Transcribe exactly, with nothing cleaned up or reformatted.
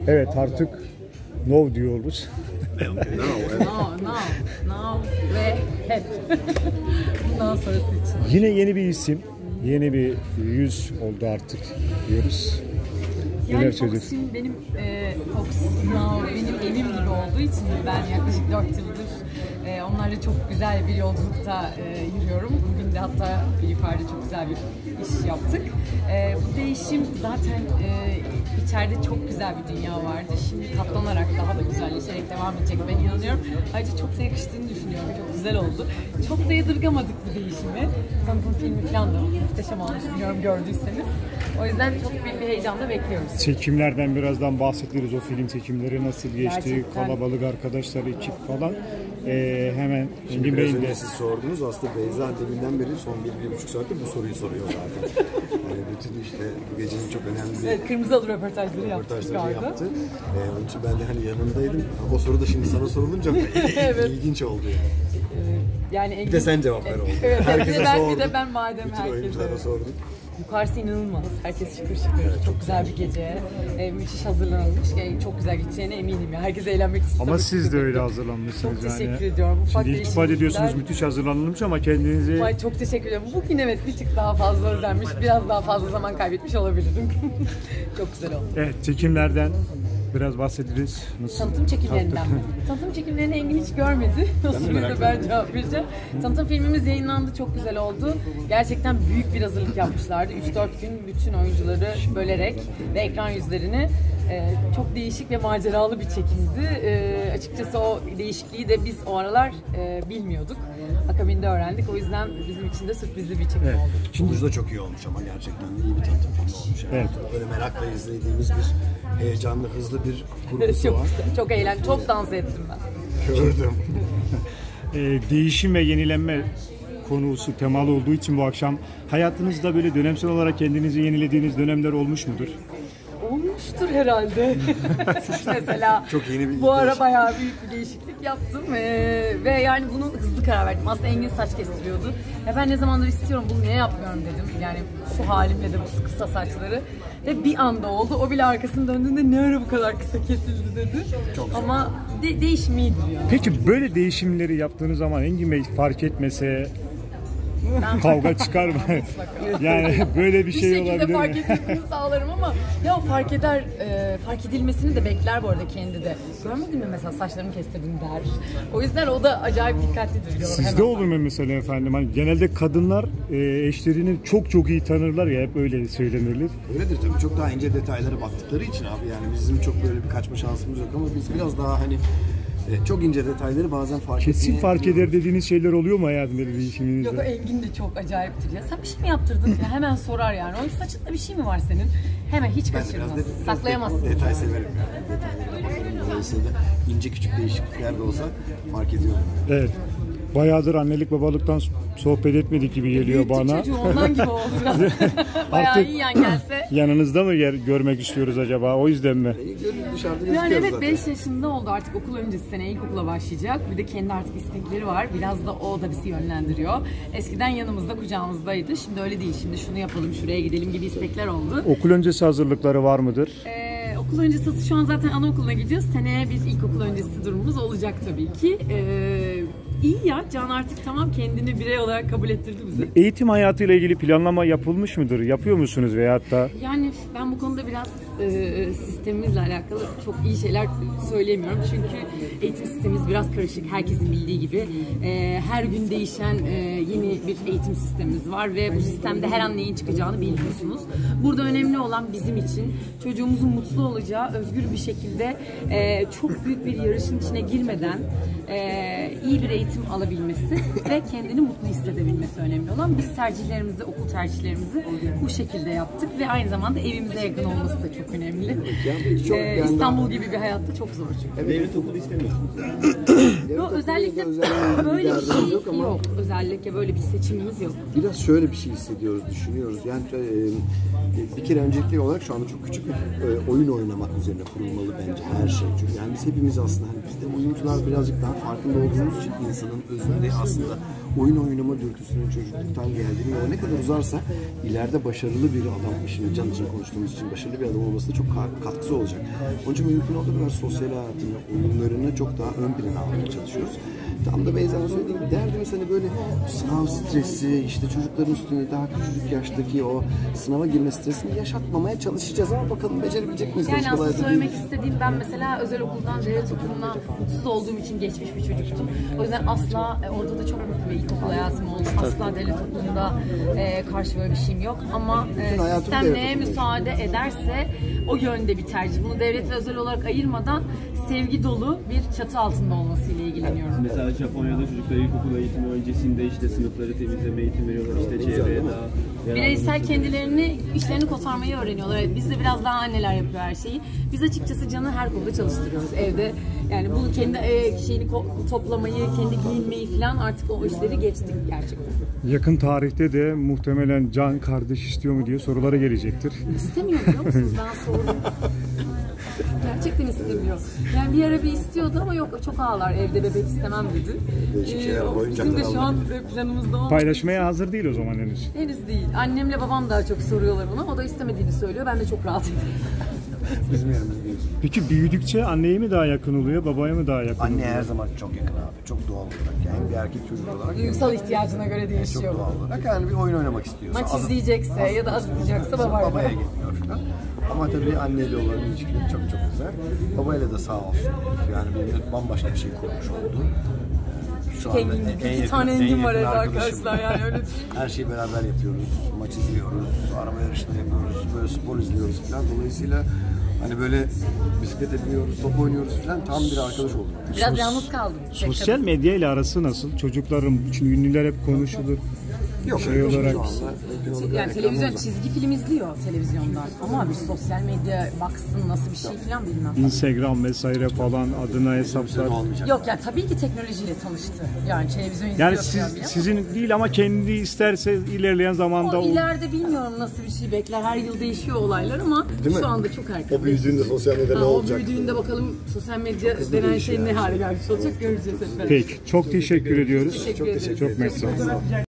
Evet, artık no diyoruz. No, no, no ve hep. Bundan sonrası için. Yine yeni bir isim, yeni bir yüz oldu artık diyoruz. Yani Fox şimdi benim e, Fox Now benim evim gibi olduğu için ben yaklaşık dört yıldır e, onlarla çok güzel bir yolculukta e, yürüyorum. Bugün de hatta yukarıda çok güzel bir iş yaptık. E, bu değişim zaten e, içeride çok güzel bir dünya vardı. Şimdi katlanarak daha da güzelleşerek devam edecek ben inanıyorum. Ayrıca çok da yakıştığını düşünüyorum. Çok güzel oldu. Çok da yadırgamadık bu değişimi. Tanıtım filmi falan da muhteşem olmuş. Bilmiyorum gördüyseniz. O yüzden çok büyük bir heyecanla bekliyoruz. Çekimlerden birazdan bahsederiz. O film çekimleri nasıl geçti, Gerçekten. kalabalık arkadaşlar, ekip falan. Ee, hemen Şimdi biraz önce siz sordunuz. Aslında Beyza deminden beri son bir, bir buçuk saatte bu soruyu soruyor zaten. Yani bütün işte bu gecenin çok önemli bir evet, Kırmızı Halı röportajları, röportajları yaptı. Ee, onun için ben de hani yanındaydım. O soru da şimdi sana sorulunca evet. ilginç oldu yani. Yani Engin, bir de sen cevap ver oldu. Evet, herkese ben, sordum. Bir de ben madem bütün herkese. oyunculara sordum. Yukarısı inanılmaz. Herkes şıkır şıkır. Evet, çok güzel bir gece. Ee, müthiş hazırlanılmış. Yani çok güzel geçeceğine eminim ya. Herkes eğlenmek istiyor. Ama siz de öyle hazırlanmışsınız çok yani. Çok teşekkür ediyorum. Ufak Şimdi iltifat ediyorsunuz, müthiş hazırlanılmış ama kendinizi... Ay, çok teşekkür ederim. Bugün evet bir tık daha fazla özenmiş. Biraz daha fazla zaman kaybetmiş olabilirim. Çok güzel oldu. Evet, çekimlerden biraz bahsederiz. Nasıl? Tanıtım çekimlerinden mi? Tanıtım çekimlerini Engin hiç görmedi. O sırada ben cevap vereceğim. Tanıtım filmimiz yayınlandı, çok güzel oldu. Gerçekten büyük bir hazırlık yapmışlardı. üç dört gün bütün oyuncuları bölerek ve ekran yüzlerini e, çok değişik ve maceralı bir çekimdi. E, açıkçası o değişikliği de biz o aralar e, bilmiyorduk. Akabinde öğrendik. O yüzden bizim için de sürprizli bir çekim evet. oldu. Sunucu da çok iyi olmuş ama gerçekten iyi bir tanıtım filmi olmuş. Yani. Evet. Böyle merakla izlediğimiz bir heyecanlı, hızlı bir kurgusu çok, var. Çok eğlendim. Çok dans ettim ben. Gördüm. e, değişim ve yenilenme konusu temalı olduğu için bu akşam hayatınızda böyle dönemsel olarak kendinizi yenilediğiniz dönemler olmuş mudur? Olmuştur herhalde. Mesela çok yeni bir bu ara bayağı büyük bir değişiklik yaptım ee, ve yani bunu hızlı karar verdim. Aslında Engin saç kestiriyordu. E ben ne zamandır istiyorum, bunu niye yapmıyorum dedim. Yani şu halimle de bu kısa saçları. Ve bir anda oldu. O bile arkasını döndüğünde ne ara bu kadar kısa kesildi dedi. Çok ama de- değişim iyidir yani. Peki böyle değişimleri yaptığınız zaman Engin Bey fark etmese kavga çıkar mı? Yani böyle bir şey olabilir mi? Bir şekilde fark etmesini sağlarım ama ya fark eder, e, fark edilmesini de bekler bu arada kendi de. Görmedin mi mesela saçlarımı kestirdim der. O yüzden o da acayip dikkatlidir. Sizde olur mu mesela efendim? Hani genelde kadınlar e, eşlerini çok çok iyi tanırlar ya, hep öyle söylenirler. Öyledir tabii, çok daha ince detaylara baktıkları için abi, yani bizim çok böyle bir kaçma şansımız yok ama biz biraz daha hani Evet, çok ince detayları bazen fark etmeye... Kesin fark eder dediğiniz şeyler oluyor mu hayatım böyle bir işiminizde? Yok, Engin de çok acayiptir ya. Sen bir şey mi yaptırdın ya? Hemen sorar yani. O saçında bir şey mi var senin? Hemen hiç kaçırmaz. Saklayamazsın. Detay yani. severim yani. Detaylara bakarım. Dolayısıyla ince küçük değişiklikler de olsa fark ediyorum. Evet. Bayağıdır annelik babalıktan sohbet etmedik gibi geliyor Büyüttük bana. Çocuğu ondan gibi oldu biraz. Bayağı iyi yan gelse. Yanınızda mı yer, görmek istiyoruz acaba? O yüzden mi? Yani evet, beş yaşında oldu artık, okul öncesi sene ilkokula başlayacak. Bir de kendi artık istekleri var. Biraz da o da bizi yönlendiriyor. Eskiden yanımızda, kucağımızdaydı. Şimdi öyle değil. Şimdi şunu yapalım, şuraya gidelim gibi istekler oldu. Okul öncesi hazırlıkları var mıdır? Ee, okul öncesi şu an zaten anaokuluna gidiyoruz. Seneye bir ilkokul öncesi durumumuz olacak tabii ki. Ee, İyi ya, Can artık tamam, kendini birey olarak kabul ettirdi bize. Eğitim hayatıyla ilgili planlama yapılmış mıdır? Yapıyor musunuz veyahut da? Yani ben bu konuda biraz e, sistemimizle alakalı çok iyi şeyler söyleyemiyorum. Çünkü eğitim sistemimiz biraz karışık. Herkesin bildiği gibi. E, her gün değişen e, yeni bir eğitim sistemimiz var ve bu sistemde her an neyin çıkacağını bilmiyorsunuz. Burada önemli olan bizim için çocuğumuzun mutlu olacağı, özgür bir şekilde e, çok büyük bir yarışın içine girmeden e, iyi bir eğitim alabilmesi ve kendini mutlu hissedebilmesi önemli olan. Biz tercihlerimizi, okul tercihlerimizi bu şekilde yaptık ve aynı zamanda evimize yakın olması da çok önemli. Çok ee, İstanbul gibi bir hayatta çok zor çünkü. Evet, devlet okulu istemiyorsunuz. Yok, özellikle böyle bir şey yok, ama yok. Özellikle böyle bir seçimimiz yok. Biraz şöyle bir şey hissediyoruz, düşünüyoruz. Yani e, bir kere öncelikli olarak şu anda çok küçük bir e, oyun oynamak üzerine kurulmalı bence her şey. Çünkü yani biz hepimiz aslında, hani biz de oyuncular birazcık daha farkında olduğumuz için insanın özünde aslında oyun oynama dürtüsünün çocukluktan geldiğini, o ne kadar uzarsa ileride başarılı bir adam, şimdi Can için konuştuğumuz için başarılı bir adam olmasına çok katkısı olacak. Onun için mümkün olduğu kadar sosyal hayatını, oyunlarını çok daha ön plana almaya çalışıyoruz. Tam da Beyza'nın söylediği gibi derdimiz hani böyle sınav stresi, işte çocukların üstünde daha küçücük yaştaki o sınava girme stresini yaşatmamaya çalışacağız ama bakalım becerebilecek miyiz? Yani aslında söylemek istediğim, ben mesela özel okuldan, devlet okulundan mutsuz olduğum için geçmiş bir çocuktum. O yüzden asla, orada da çok mutlu bir ilkokul hayatım oldu. Asla devlet okulunda e, karşı böyle bir şeyim yok. Ama e, sistem neye müsaade ederse o yönde bir tercih. Bunu devlet ve özel olarak ayırmadan sevgi dolu bir çatı altında olmasıyla ilgileniyorum. Mesela Japonya'da çocuklar ilkokul eğitimi öncesinde işte sınıfları temizleme eğitimi veriyorlar, işte çevreye daha... Bireysel kendilerini, işlerini kotarmayı öğreniyorlar. Evet, bizde biraz daha anneler yapıyor her şeyi. Biz açıkçası Can'ı her konuda çalıştırıyoruz evde. Yani bunu kendi e, şeyini toplamayı, kendi giyinmeyi falan artık o işleri geçtik gerçekten. Yakın tarihte de muhtemelen Can kardeş istiyor mu diye sorulara gelecektir. İstemiyor biliyor musunuz? Ben sordum. Gerçekten istemiyor. Yani bir ara bir istiyordu ama yok, çok ağlar, evde bebek istemem dedi. Ee, bizim de şu an planımızda olmadı. Paylaşmaya hazır değil o zaman henüz. Henüz değil. Annemle babam daha çok soruyorlar ona. O da istemediğini söylüyor. Ben de çok rahat ediyorum. Bizim yerimiz değil. Peki büyüdükçe anneye mi daha yakın oluyor, babaya mı daha yakın Anne oluyor? her zaman çok yakın abi. Çok doğal olarak. Yani hem bir erkek çocuk olarak. Duygusal ihtiyacına göre Çok değişiyor. doğal olarak. Yani bir oyun oynamak istiyorsa. Maç azı- izleyecekse ya da azıtacaksa babayla. Babaya geliyor falan. Ama tabii anneyle olan ilişkileri çok çok güzel. Babayla da sağ olsun. Yani benim bambaşka bir şey kurmuş oldu. Şu anda Engin, en- en iki yakın- tane en engin yakın var evde arkadaşım. arkadaşlar, yani öyle düşün. Her şeyi beraber yapıyoruz. Maç izliyoruz, araba yarışları yapıyoruz, böyle spor izliyoruz falan. Dolayısıyla hani böyle bisiklet ediyoruz, top oynuyoruz falan, tam bir arkadaş olduk. Biraz yalnız kaldım. Sosyal medya ile arası nasıl? Çocukların, için ünlüler hep konuşulur. Yok, şey öyle olarak- şu anda mümkün olduğu kadar Yani televizyon, reklamımız var. çizgi film izliyor televizyondan. Ama bir sosyal medya baksın nasıl bir şey falan bilmem. Instagram vesaire falan adına hesaplar. Olmayacak. Yok ya, tabii ki teknolojiyle tanıştı. Yani televizyon izliyor. Yani falan siz, bile. sizin değil ama kendi isterse ilerleyen zamanda O o... ileride bilmiyorum nasıl bir şey bekler. Her yıl değişiyor olaylar ama Değil mi? şu anda çok erken. O büyüdüğünde sosyal medya ne Ha, o olacak? büyüdüğünde bakalım sosyal medya denen değişiyor şey ne yani. hale gelmiş olacak, göreceğiz hep beraber. Peki, çok teşekkür ediyoruz. Teşekkür Çok ederim. teşekkür Çok ederim. mersi.